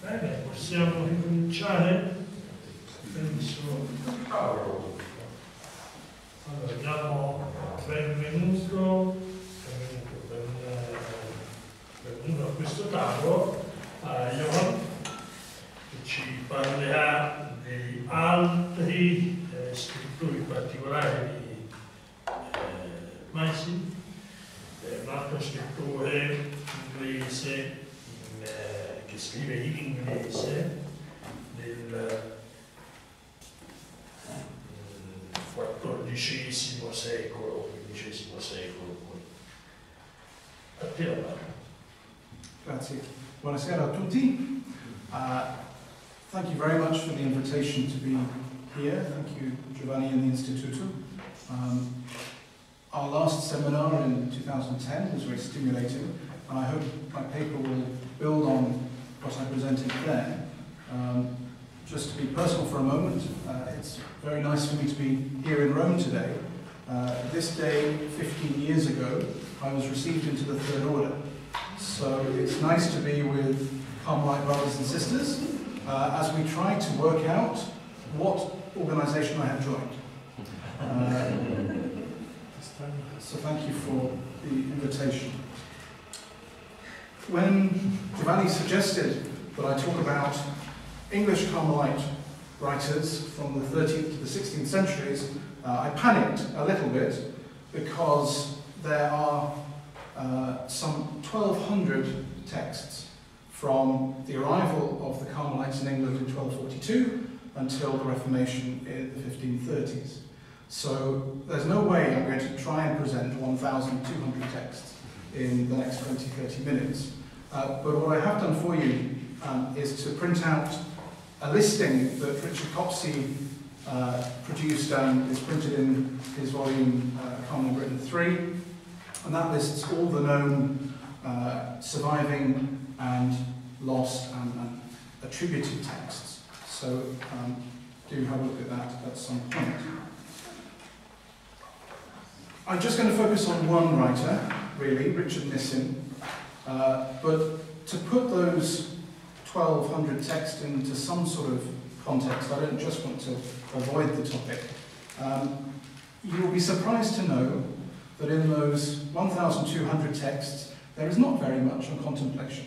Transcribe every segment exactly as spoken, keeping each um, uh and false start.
Bene, possiamo ricominciare? Penso. Allora, diamo benvenuto, benvenuto a questo tavolo a Johan, che ci parlerà di altri eh, scrittori particolari di eh, Maisi, eh, un altro scrittore inglese in, eh, che scrive in inglese del quattordicesimo secolo, quindicesimo secolo. A te la parola. Grazie. Buonasera a tutti. Uh, thank you very much for the invitation to be here. Thank you, Giovanni and the Instituto. Um, our last seminar in two thousand ten was very stimulating, and I hope my paper will build on what I presented there. Um, just to be personal for a moment, uh, it's very nice for me to be here in Rome today. Uh, this day, fifteen years ago, I was received into the Third Order. So it's nice to be with Carmelite brothers and sisters uh, as we try to work out what organisation I have joined. Uh, so thank you for the invitation. When Giovanni suggested that I talk about English Carmelite writers from the thirteenth to the sixteenth centuries, uh, I panicked a little bit because there are uh, some twelve hundred texts from the arrival of the Carmelites in England in twelve forty-two until the Reformation in the fifteen thirties. So there's no way I'm going to try and present one thousand two hundred texts in the next twenty to thirty minutes. Uh, but what I have done for you um, is to print out a listing that Richard Copsey uh, produced and is printed in his volume uh, Common Britain three, and that lists all the known uh, surviving and lost and, and attributed texts. So um, do have a look at that at some point. I'm just going to focus on one writer, really, Richard Nissin, uh, but to put those twelve hundred texts into some sort of context, I don't just want to avoid the topic. Um, you will be surprised to know that in those one thousand two hundred texts, there is not very much on contemplation.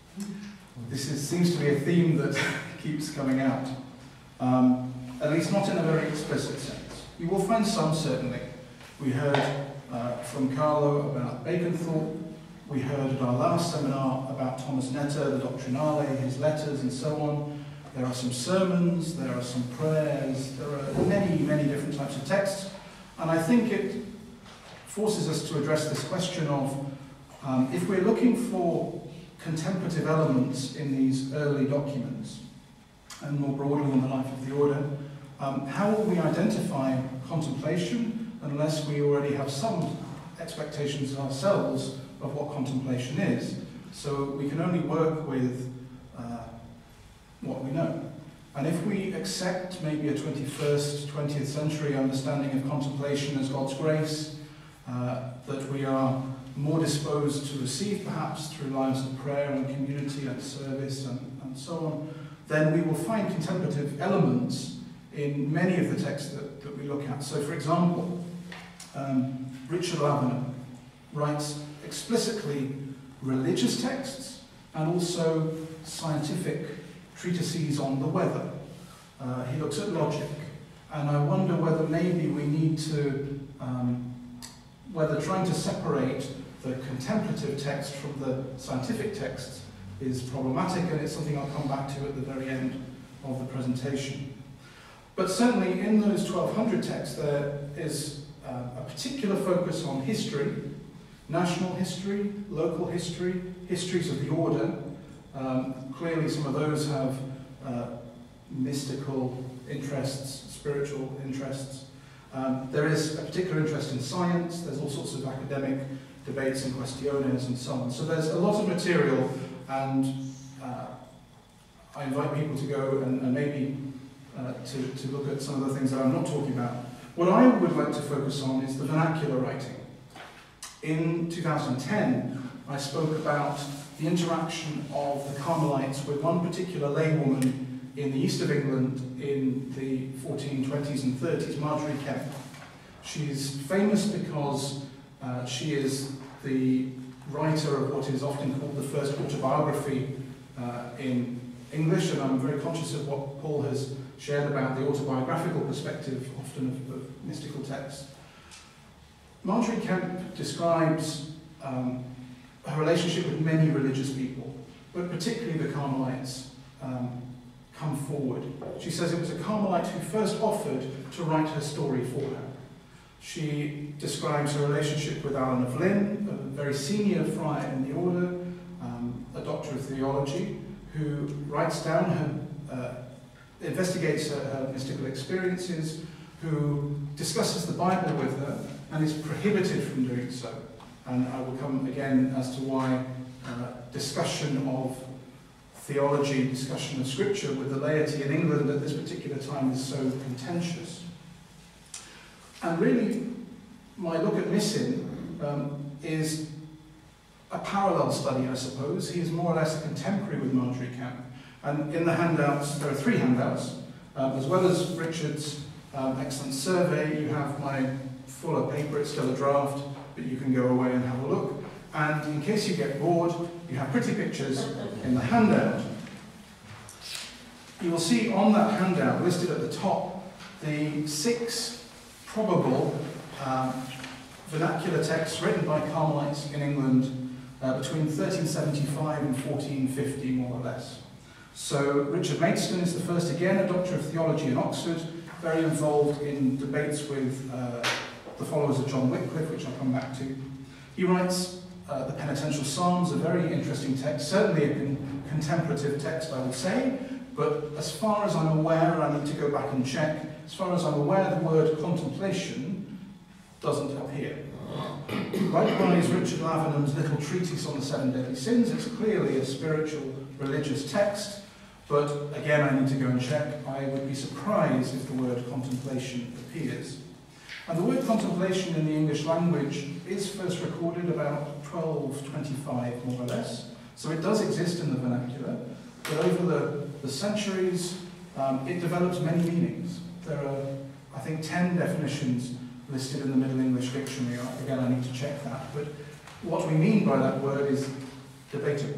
This is, seems to be a theme that keeps coming out, um, at least not in a very explicit sense. You will find some, certainly. We heard uh, from Carlo about Baconthorpe. We heard at our last seminar about Thomas Netter, the Doctrinale, his letters and so on. There are some sermons, there are some prayers, there are many, many different types of texts. And I think it forces us to address this question of, um, if we're looking for contemplative elements in these early documents, and more broadly in the life of the order, um, how will we identify contemplation unless we already have some expectations ourselves of what contemplation is? So we can only work with uh, what we know. And if we accept maybe a twenty-first, twentieth century understanding of contemplation as God's grace, uh, that we are more disposed to receive perhaps through lives of prayer and community and service and, and so on, then we will find contemplative elements in many of the texts that, that we look at. So for example, um, Richard Lavener writes explicitly religious texts and also scientific treatises on the weather. Uh, he looks at logic, and I wonder whether maybe we need to, um, whether trying to separate the contemplative text from the scientific texts is problematic, and it's something I'll come back to at the very end of the presentation. But certainly in those twelve hundred texts there is uh, a particular focus on history, national history, local history, histories of the order. Um, clearly some of those have uh, mystical interests, spiritual interests. Um, there is a particular interest in science, there's all sorts of academic debates and questiones and so on. So there's a lot of material, and uh, I invite people to go and, and maybe uh, to, to look at some of the things that I'm not talking about. What I would like to focus on is the vernacular writing. In two thousand ten, I spoke about the interaction of the Carmelites with one particular laywoman in the east of England in the fourteen twenties and thirties, Margery Kemp. She's famous because uh, she is the writer of what is often called the first autobiography uh, in English, and I'm very conscious of what Paul has shared about the autobiographical perspective, often of, of mystical texts. Margery Kemp describes um, her relationship with many religious people, but particularly the Carmelites um, come forward. She says it was a Carmelite who first offered to write her story for her. She describes her relationship with Allen of Lynn, a very senior friar in the order, um, a doctor of theology, who writes down her, uh, investigates her, her mystical experiences, who discusses the Bible with her, and is prohibited from doing so. And I will come again as to why uh, discussion of theology, discussion of scripture with the laity in England at this particular time is so contentious. And really, my look at Nissin um, is a parallel study, I suppose. He is more or less a contemporary with Margery Kemp. And in the handouts, there are three handouts, um, as well as Richard's um, excellent survey. You have my fuller paper, it's still a draft, but you can go away and have a look. And in case you get bored, you have pretty pictures in the handout. You will see on that handout, listed at the top, the six probable um, vernacular texts written by Carmelites in England uh, between thirteen seventy-five and fourteen fifty, more or less. So Richard Maidstone is the first, again, a doctor of theology in Oxford, very involved in debates with uh, the followers of John Wycliffe, which I'll come back to. He writes uh, the Penitential Psalms, a very interesting text, certainly a con contemplative text, I would say, but as far as I'm aware, I need to go back and check, as far as I'm aware, the word contemplation doesn't appear. Likewise, Richard Lavenham's little treatise on the seven deadly sins, it's clearly a spiritual, religious text, but again, I need to go and check. I would be surprised if the word contemplation appears. And the word contemplation in the English language is first recorded about twelve twenty-five, more or less, so it does exist in the vernacular, but over the, the centuries, um, it develops many meanings. There are, I think, ten definitions listed in the Middle English Dictionary. Again, I need to check that. But what we mean by that word is debatable.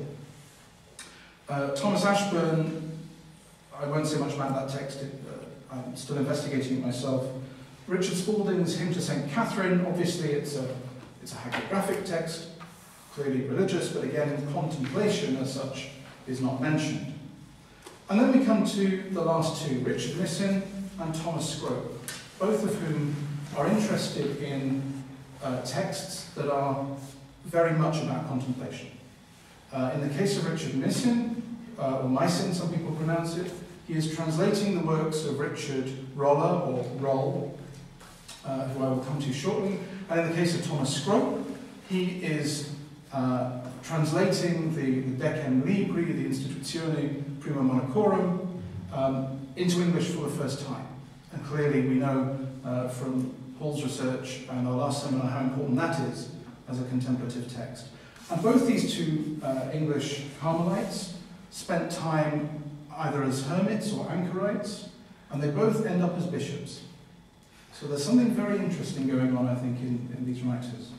Uh, Thomas Ashburn, I won't say much about that text. It, uh, I'm still investigating it myself. Richard Spalding's Hymn to Saint Catherine, obviously it's a, it's a hagiographic text, clearly religious, but again, contemplation as such is not mentioned. And then we come to the last two, Richard Nissin and Thomas Scrope, both of whom are interested in uh, texts that are very much about contemplation. Uh, in the case of Richard Nissin, uh, or Mysin, some people pronounce it, he is translating the works of Richard Roller, or Roll, uh, who I will come to shortly. And in the case of Thomas Scrope, he is uh, translating the, the Decem Libri, the Institutione Prima Monachorum, um, into English for the first time. And clearly we know uh, from Paul's research and our last seminar how important that is as a contemplative text. And both these two uh, English Carmelites spent time either as hermits or anchorites, and they both end up as bishops. So there's something very interesting going on, I think, in, in these writers.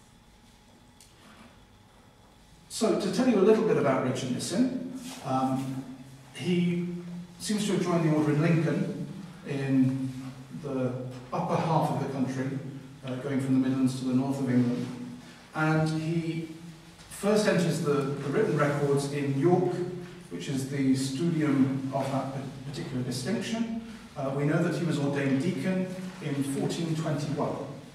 So to tell you a little bit about Richard Nissin, um, he seems to have joined the order in Lincoln in the upper half of the country, uh, going from the Midlands to the north of England. And he first enters the, the written records in York, which is the studium of that particular distinction. Uh, we know that he was ordained deacon in fourteen twenty-one.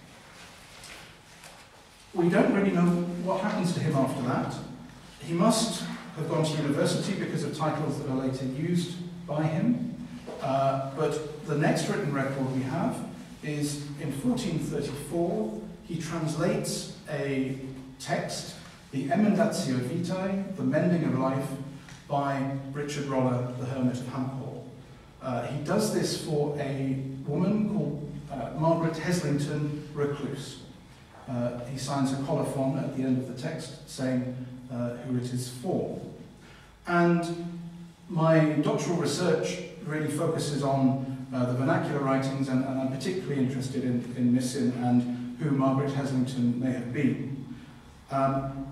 We don't really know what happens to him after that. He must have gone to university because of titles that are later used by him. Uh, but the next written record we have is in fourteen thirty-four. He translates a text, the Emendatio Vitae, the Mending of Life, by Richard Roller, the Hermit of Hampole. Uh, he does this for a woman called uh, Margaret Heslington Recluse. uh, he signs a colophon at the end of the text saying uh, who it is for. And my doctoral research really focuses on uh, the vernacular writings, and, and I'm particularly interested in, in Nissin and who Margaret Heslington may have been. Um,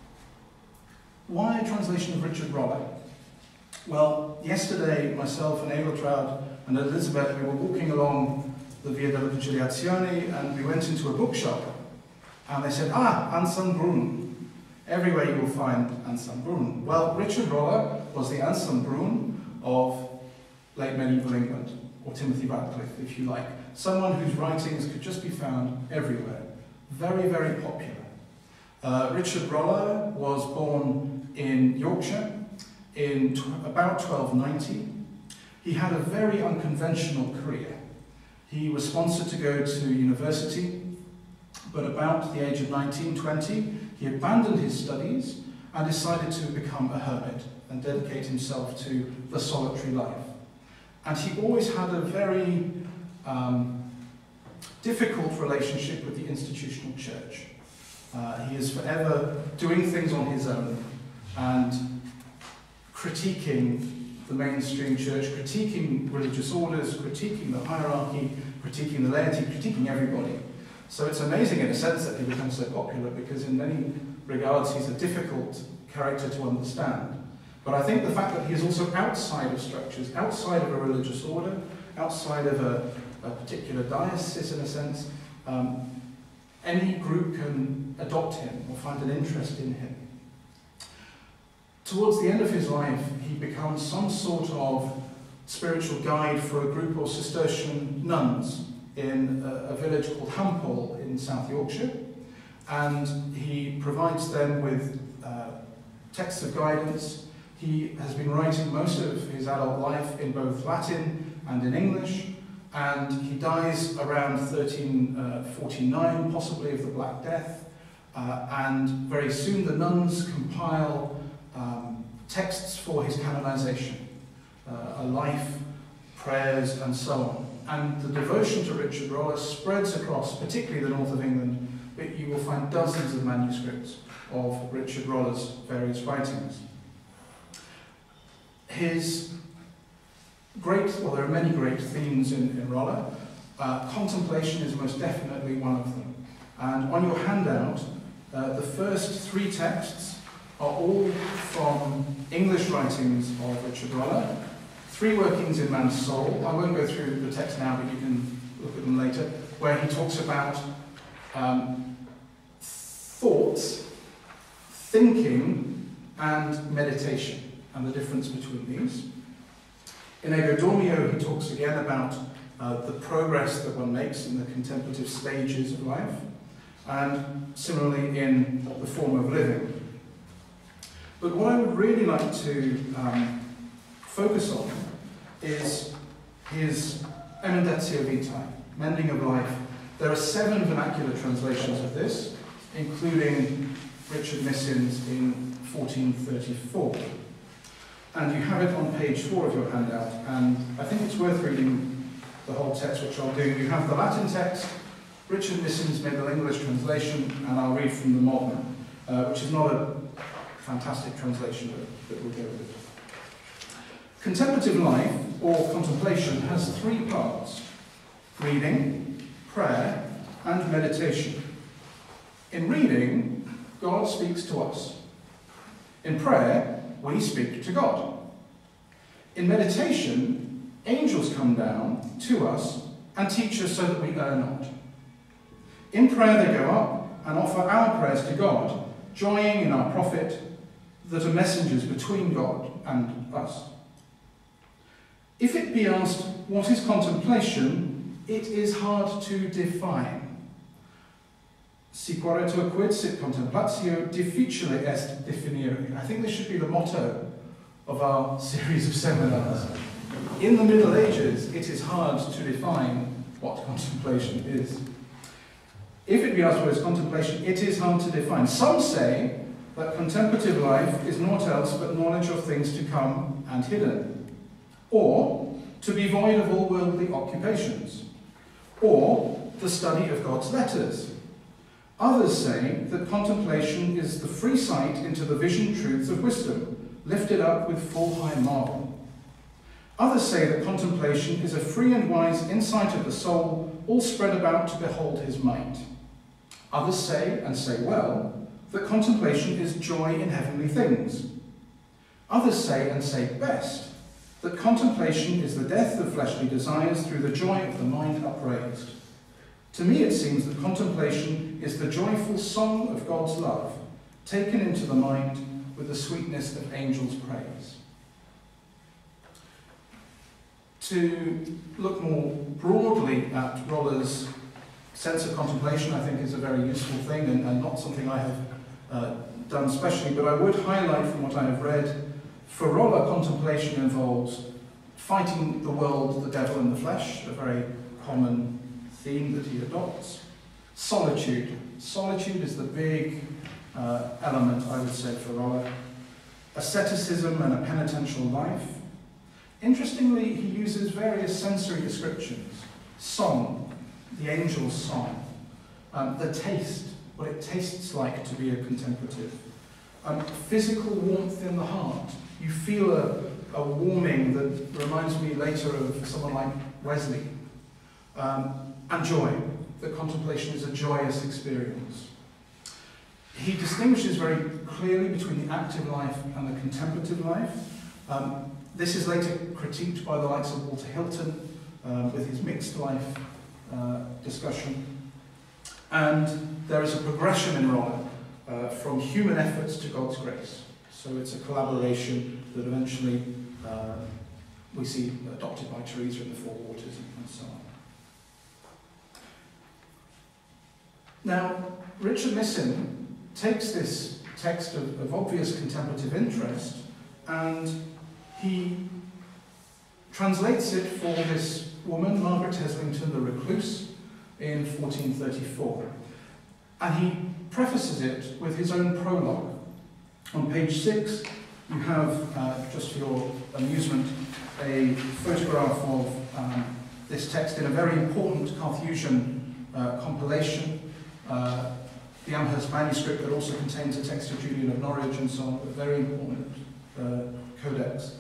why a translation of Richard Roller? Well, yesterday, myself and Eiltraud and Elizabeth, we were walking along the Via della Conciliazione, and we went into a bookshop, and they said, ah, Anselm Brun. Everywhere you will find Anselm Brun. Well, Richard Roller was the Anselm Brun of late medieval England, or Timothy Radcliffe, if you like. Someone whose writings could just be found everywhere. Very, very popular. Uh, Richard Roller was born in Yorkshire in about twelve ninety. He had a very unconventional career. He was sponsored to go to university, but about the age of nineteen, twenty, he abandoned his studies and decided to become a hermit and dedicate himself to the solitary life. And he always had a very um, difficult relationship with the institutional church. Uh, he is forever doing things on his own and critiquing the mainstream church, critiquing religious orders, critiquing the hierarchy, critiquing the laity, critiquing everybody. So it's amazing in a sense that he becomes so popular, because in many regards he's a difficult character to understand. But I think the fact that he is also outside of structures, outside of a religious order, outside of a, a particular diocese in a sense, um, any group can adopt him or find an interest in him. Towards the end of his life, he becomes some sort of spiritual guide for a group of Cistercian nuns in a, a village called Hampole in South Yorkshire, and he provides them with uh, texts of guidance. He has been writing most of his adult life in both Latin and in English, and he dies around thirteen forty-nine, possibly of the Black Death, uh, and very soon the nuns compile um, texts for his canonization, uh, a life, prayers, and so on. And the devotion to Richard Roller spreads across, particularly the north of England, but you will find dozens of manuscripts of Richard Roller's various writings. His great, well, there are many great themes in, in Roller. Uh, contemplation is most definitely one of them. And on your handout, uh, the first three texts are all from English writings of Richard Roller. Three workings in man's soul. I won't go through the text now, but you can look at them later, where he talks about um, thoughts, thinking, and meditation, and the difference between these. In Ego Dormio, he talks again about uh, the progress that one makes in the contemplative stages of life, and similarly in the form of living. But what I would really like to um, focus on is his Emendatio Vitae, Mending of Life. There are seven vernacular translations of this, including Richard Nissin's in fourteen thirty-four. And you have it on page four of your handout, and I think it's worth reading the whole text, which I'll do. You have the Latin text, Richard Nissin's Middle English translation, and I'll read from the modern, uh, which is not a fantastic translation, but, but we'll go with it. Contemplative life, or contemplation, has three parts: reading, prayer, and meditation. In reading, God speaks to us. In prayer, we speak to God. In meditation, angels come down to us and teach us so that we err not. In prayer they go up and offer our prayers to God, joying in our prophet that are messengers between God and us. If it be asked, what is contemplation? It is hard to define. Si quaeretur quid sit contemplatio, difficile est definire. I think this should be the motto of our series of seminars. In the Middle Ages, it is hard to define what contemplation is. If it be asked what is contemplation, it is hard to define. Some say that contemplative life is naught else but knowledge of things to come and hidden, or to be void of all worldly occupations, or the study of God's letters. Others say that contemplation is the free sight into the vision truths of wisdom, lifted up with full high marvel. Others say that contemplation is a free and wise insight of the soul, all spread about to behold his might. Others say, and say well, that contemplation is joy in heavenly things. Others say, and say best, that contemplation is the death of fleshly desires through the joy of the mind upraised. To me it seems that contemplation is the joyful song of God's love, taken into the mind with the sweetness of angels' praise. To look more broadly at Roller's sense of contemplation, I think, is a very useful thing, and, and not something I have uh, done specially, but I would highlight from what I have read, for Roller, contemplation involves fighting the world, the devil and the flesh, a very common theme that he adopts. Solitude. Solitude is the big uh, element, I would say, for Roller. Asceticism and a penitential life. Interestingly, he uses various sensory descriptions. Song, the angel's song. Um, the taste, what it tastes like to be a contemplative. Um, physical warmth in the heart. You feel a, a warming that reminds me later of someone like Wesley. Um, and joy. That contemplation is a joyous experience. He distinguishes very clearly between the active life and the contemplative life. Um, this is later critiqued by the likes of Walter Hilton um, with his mixed life uh, discussion. And there is a progression in Roller uh, from human efforts to God's grace. So it's a collaboration that eventually uh, we see adopted by Teresa in the Four Waters and so on. Now, Richard Nissin takes this text of, of obvious contemplative interest and he translates it for this woman, Margaret Heslington, the recluse, in fourteen thirty-four. And he prefaces it with his own prologue. On page six, you have, uh, just for your amusement, a photograph of um, this text in a very important Carthusian uh, compilation. Uh, the Amherst manuscript that also contains a text of Julian of Norwich and so on, a very important uh, codex.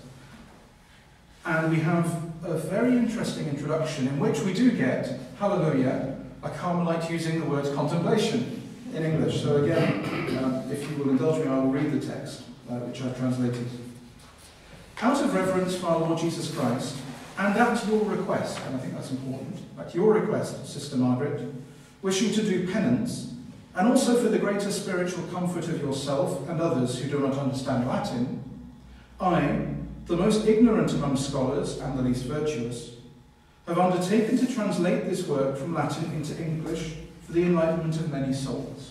And we have a very interesting introduction in which we do get, hallelujah, a Carmelite using the word contemplation in English. So again, uh, if you will indulge me, I will read the text, uh, which I've translated. Out of reverence for our Lord Jesus Christ, and at your request, and I think that's important, at your request, Sister Margaret, wishing to do penance, and also for the greater spiritual comfort of yourself and others who do not understand Latin, I, the most ignorant among scholars and the least virtuous, have undertaken to translate this work from Latin into English for the enlightenment of many souls.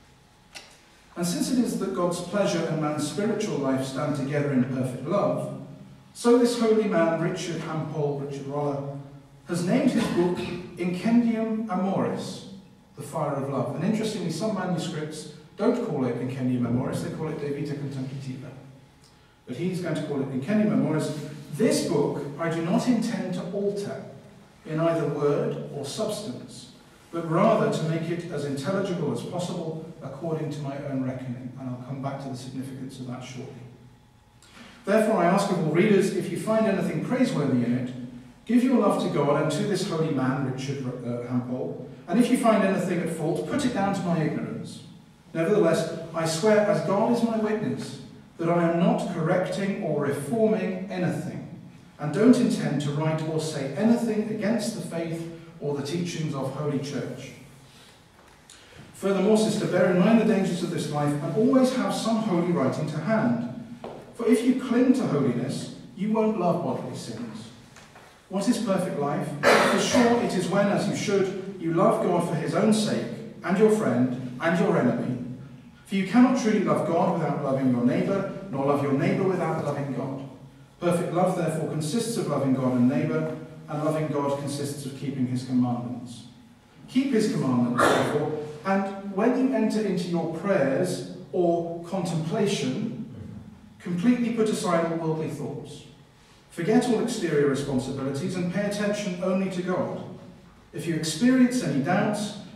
And since it is that God's pleasure and man's spiritual life stand together in perfect love, so this holy man, Richard Hampole, Richard Roller, has named his book Incendium Amoris, the fire of love. And interestingly, some manuscripts don't call it Incendium Amoris, they call it De Vita Contemplativa. But he's going to call it Incendium Amoris. This book I do not intend to alter in either word or substance, but rather to make it as intelligible as possible according to my own reckoning. And I'll come back to the significance of that shortly. Therefore I ask of all readers, if you find anything praiseworthy in it, give your love to God and to this holy man, Richard uh, Hampole, and if you find anything at fault, put it down to my ignorance. Nevertheless, I swear, as God is my witness, that I am not correcting or reforming anything, and don't intend to write or say anything against the faith or the teachings of Holy Church. Furthermore, sister, bear in mind the dangers of this life, and always have some holy writing to hand. For if you cling to holiness, you won't love bodily sins. What is perfect life? For sure it is when, as you should, you love God for his own sake, and your friend, and your enemy. For you cannot truly love God without loving your neighbour, nor love your neighbour without loving God. Perfect love, therefore, consists of loving God and neighbour, and loving God consists of keeping his commandments. Keep his commandments, therefore, and when you enter into your prayers or contemplation, completely put aside all worldly thoughts. Forget all exterior responsibilities and pay attention only to God. If you experience any doubts,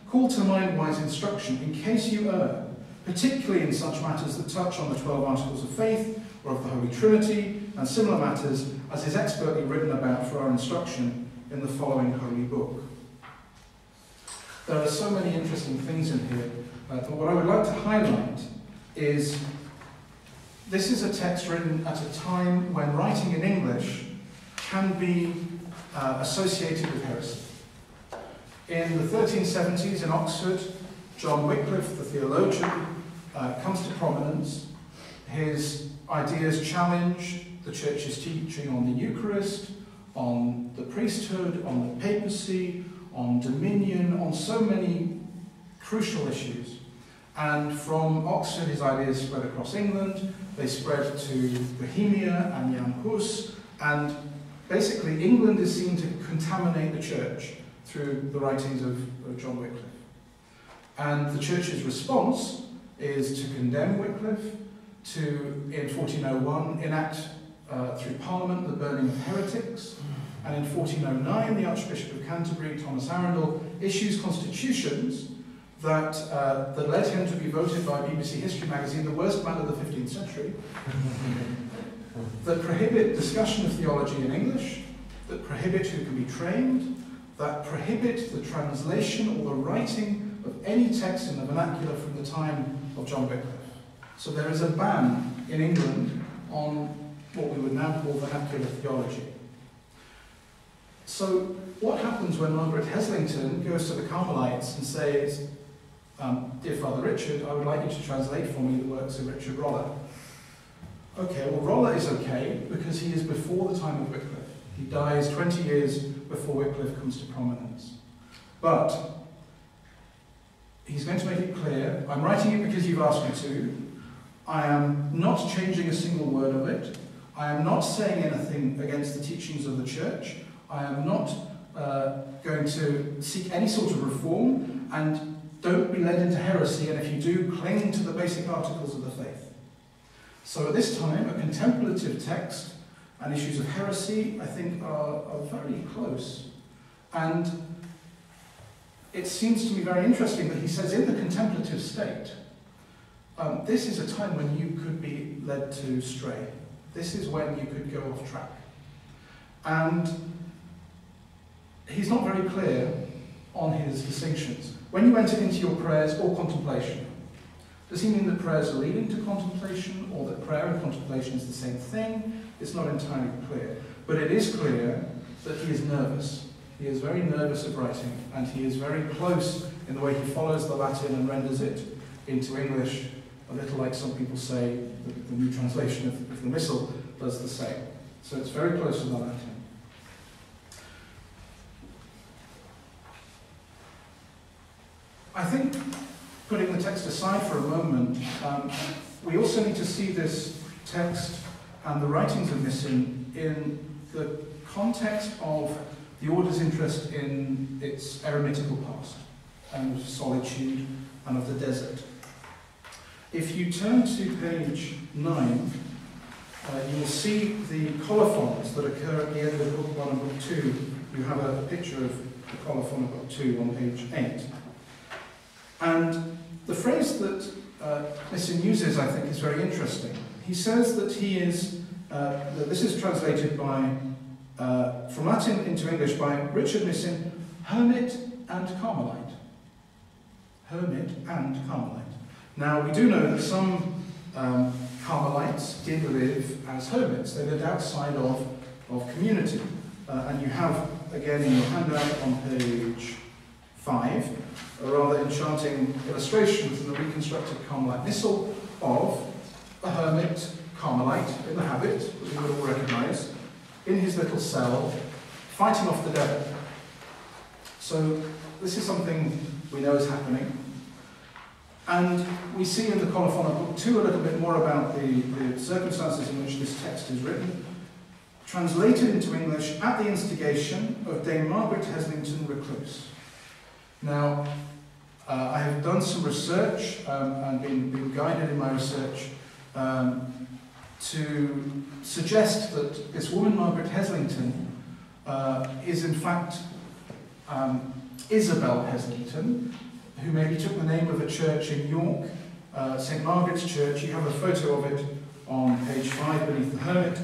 call to mind wise instruction in case you err, particularly in such matters that touch on the twelve articles of faith, or of the Holy Trinity, and similar matters, as is expertly written about for our instruction in the following holy book. There are so many interesting things in here, uh, but what I would like to highlight is this is a text written at a time when writing in English can be uh, associated with heresy. In the thirteen seventies in Oxford, John Wycliffe, the theologian, uh, comes to prominence. His ideas challenge the Church's teaching on the Eucharist, on the priesthood, on the papacy, on dominion, on so many crucial issues. And from Oxford, his ideas spread across England. They spread to Bohemia and Jan Hus, and basically England is seen to contaminate the Church through the writings of, of John Wycliffe. And the Church's response is to condemn Wycliffe, to, in fourteen oh one, enact uh, through Parliament the burning of heretics, and in fourteen oh nine the Archbishop of Canterbury, Thomas Arundel, issues constitutions that, uh, that led him to be voted by B B C History magazine the worst man of the fifteenth century, that prohibit discussion of theology in English, that prohibit who can be trained, that prohibit the translation or the writing of any text in the vernacular from the time of John Wycliffe. So there is a ban in England on what we would now call vernacular theology. So what happens when Margaret Heslington goes to the Carmelites and says, um, "Dear Father Richard, I would like you to translate for me the works of Richard Roller." Okay, well Roller is okay because he is before the time of Wycliffe. He dies twenty years before Wycliffe comes to prominence. But he's going to make it clear, I'm writing it because you've asked me to. I am not changing a single word of it. I am not saying anything against the teachings of the Church. I am not uh, going to seek any sort of reform, and don't be led into heresy, and if you do, cling to the basic articles of the faith. So at this time, a contemplative text and issues of heresy, I think, are, are very close. And it seems to me very interesting that he says in the contemplative state, um, this is a time when you could be led to stray. This is when you could go off track. And he's not very clear on his distinctions. When you enter into your prayers or contemplation, does he mean that prayers are leading to contemplation, or that prayer and contemplation is the same thing? It's not entirely clear. But it is clear that he is nervous. He is very nervous of writing, and he is very close in the way he follows the Latin and renders it into English, a little like some people say the, the new translation of, of the Missal does the same. So it's very close to the Latin. I think, putting the text aside for a moment, um, we also need to see this text and the writings of Nissim in the context of the order's interest in its eremitical past, and of solitude, and of the desert. If you turn to page nine, uh, you will see the colophons that occur at the end of book one and book two. You have a, a picture of the colophon of book two on page eight. And the phrase that uh, Nissim uses, I think, is very interesting. He says that he is, uh, that this is translated by, uh, from Latin into English by Richard Nissim, hermit and Carmelite. Hermit and Carmelite. Now, we do know that some um, Carmelites did live as hermits. They lived outside of, of community. Uh, and you have, again, in your handout on page five, a rather enchanting illustration from the reconstructed Carmelite Missal of a hermit Carmelite in the habit, that we would all recognise, in his little cell, fighting off the devil. So this is something we know is happening. And we see in the colophon of book two a little bit more about the, the circumstances in which this text is written, translated into English at the instigation of Dame Margaret Heslington Recluse. Now, uh, I have done some research um, and been, been guided in my research um, to suggest that this woman, Margaret Heslington, uh, is in fact um, Isabel Heslington, who maybe took the name of a church in York, uh, Saint Margaret's Church. You have a photo of it on page five beneath the hermit.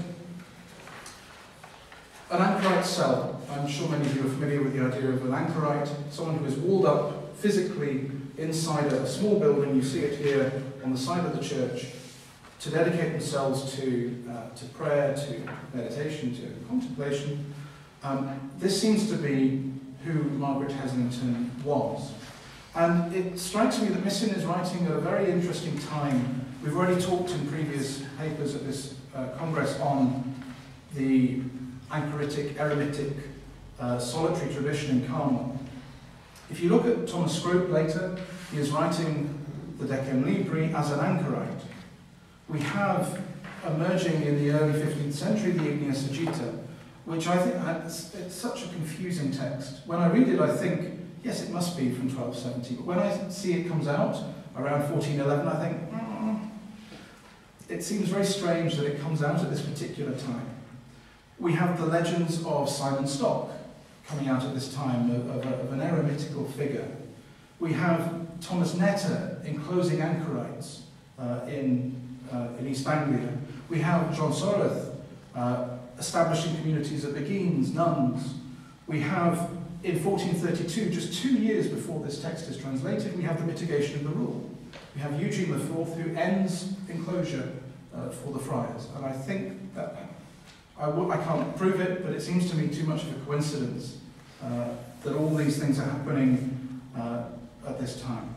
An anchorite cell. I'm sure many of you are familiar with the idea of an anchorite, someone who is walled up physically inside a small building. You see it here on the side of the church, to dedicate themselves to, uh, to prayer, to meditation, to contemplation. Um, this seems to be who Margaret Heslington was. And it strikes me that Missin is writing at a very interesting time. We've already talked in previous papers at this uh, Congress on the anchoritic, eremitic, uh, solitary tradition in Carmel. If you look at Thomas Scrope later, he is writing the Decem Libri as an anchorite. We have emerging in the early fifteenth century the Ignea Sagitta, which I think it's, it's such a confusing text. When I read it, I think, yes, it must be from twelve seventy, but when I see it comes out around fourteen eleven, I think, mm, it seems very strange that it comes out at this particular time. We have the legends of Simon Stock coming out at this time, of, of, of an eremitical figure. We have Thomas Netter enclosing anchorites uh, in, uh, in East Anglia. We have John Soreth uh, establishing communities of Beguines, nuns. We have, in fourteen thirty-two, just two years before this text is translated, we have the mitigation of the rule. We have Eugene the Fourth, who ends enclosure uh, for the friars. And I think that, I, w I can't prove it, but it seems to me too much of a coincidence uh, that all these things are happening uh, at this time.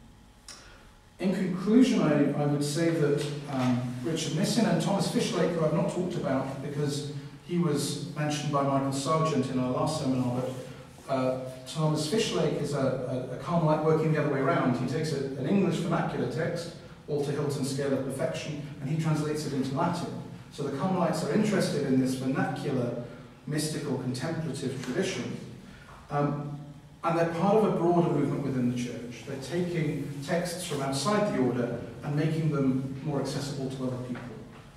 In conclusion, I, I would say that um, Richard Missin and Thomas Fishlake, who I've not talked about because he was mentioned by Michael Sargent in our last seminar, but uh, Thomas Fishlake is a, a, a Carmelite working the other way around. He takes a, an English vernacular text, Walter Hilton's Scale of Perfection, and he translates it into Latin. So the Carmelites are interested in this vernacular, mystical, contemplative tradition. Um, And they're part of a broader movement within the church. They're taking texts from outside the order and making them more accessible to other people.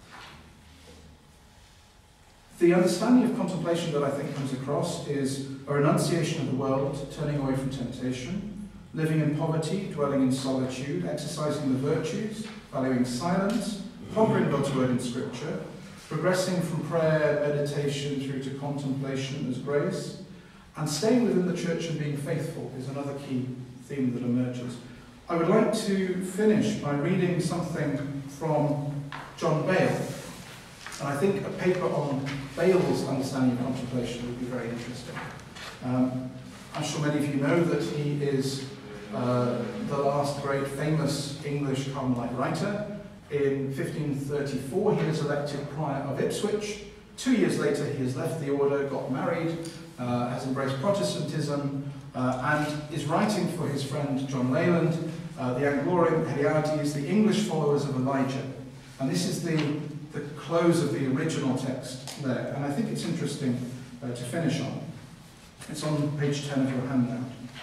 The understanding of contemplation that I think comes across is a renunciation of the world, turning away from temptation, living in poverty, dwelling in solitude, exercising the virtues, valuing silence, pondering God's word in Scripture, progressing from prayer, meditation through to contemplation as grace, and staying within the church and being faithful is another key theme that emerges. I would like to finish by reading something from John Bale. And I think a paper on Bale's understanding of contemplation would be very interesting. Um, I'm sure many of you know that he is uh, the last great famous English Carmelite writer. In fifteen thirty-four, he was elected prior of Ipswich. Two years later, he has left the order, got married, Uh, has embraced Protestantism, uh, and is writing for his friend John Leyland, uh, the Anglorum Heliades, the English followers of Elijah. And this is the, the close of the original text there, and I think it's interesting uh, to finish on. It's on page ten of your handout.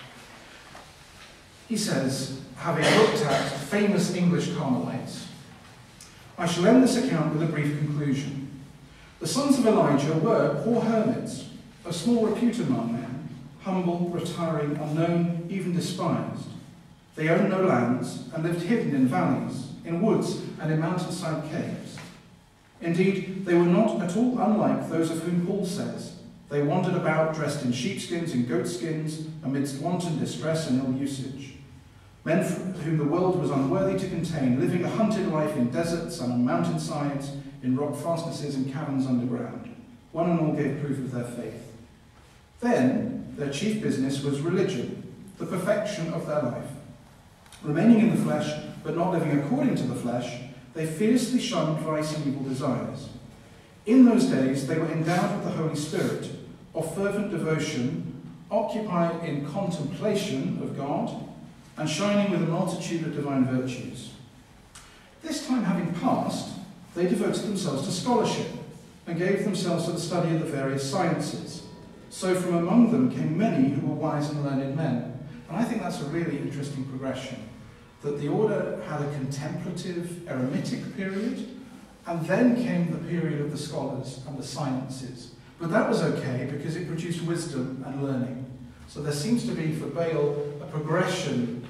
He says, having looked at famous English Carmelites, I shall end this account with a brief conclusion. The sons of Elijah were poor hermits, of small repute among men, humble, retiring, unknown, even despised. They owned no lands and lived hidden in valleys, in woods and in mountainside caves. Indeed, they were not at all unlike those of whom Paul says, they wandered about dressed in sheepskins and goatskins amidst wanton distress and ill usage. Men whom the world was unworthy to contain, living a hunted life in deserts and on mountainsides, in rock fastnesses and caverns underground. One and all gave proof of their faith. Then, their chief business was religion, the perfection of their life. Remaining in the flesh, but not living according to the flesh, they fiercely shunned vice and evil desires. In those days, they were endowed with the Holy Spirit, of fervent devotion, occupied in contemplation of God, and shining with a multitude of divine virtues. This time having passed, they devoted themselves to scholarship, and gave themselves to the study of the various sciences. So from among them came many who were wise and learned men. And I think that's a really interesting progression, that the order had a contemplative, eremitic period, and then came the period of the scholars and the sciences. But that was okay because it produced wisdom and learning. So there seems to be, for Bale, a progression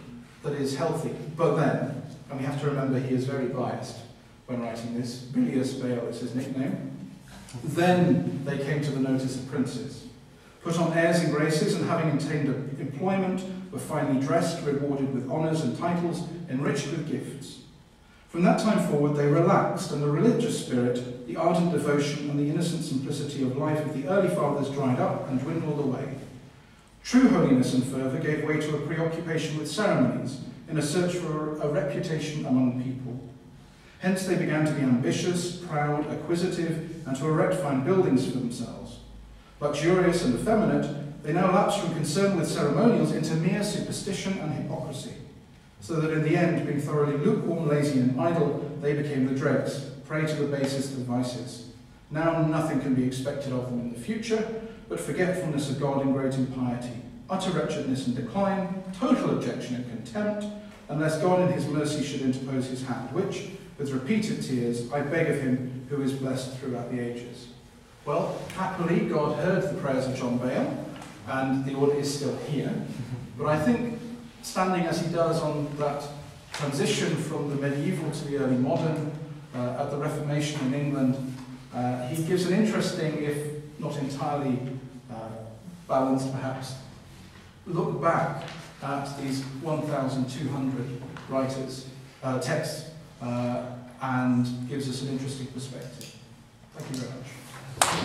that is healthy. But then, and we have to remember he is very biased when writing this, Bilius Baal is his nickname, then they came to the notice of princes. Put on airs and graces, and having obtained employment, were finely dressed, rewarded with honours and titles, enriched with gifts. From that time forward they relaxed, and the religious spirit, the ardent devotion, and the innocent simplicity of life of the early fathers dried up and dwindled away. True holiness and fervour gave way to a preoccupation with ceremonies, in a search for a reputation among people. Hence they began to be ambitious, proud, acquisitive, and to erect fine buildings for themselves. Luxurious and effeminate, they now lapsed from concern with ceremonials into mere superstition and hypocrisy, so that in the end, being thoroughly lukewarm, lazy, and idle, they became the dregs, prey to the basest of vices. Now nothing can be expected of them in the future, but forgetfulness of God in great impiety, utter wretchedness and decline, total objection and contempt, unless God in his mercy should interpose his hand, which, with repeated tears, I beg of him who is blessed throughout the ages. Well, happily, God heard the prayers of John Baal, and the order is still here. But I think, standing as he does on that transition from the medieval to the early modern, uh, at the Reformation in England, uh, he gives an interesting, if not entirely uh, balanced perhaps, look back at these one thousand two hundred writers, uh, texts, uh, and gives us an interesting perspective. Thank you very much.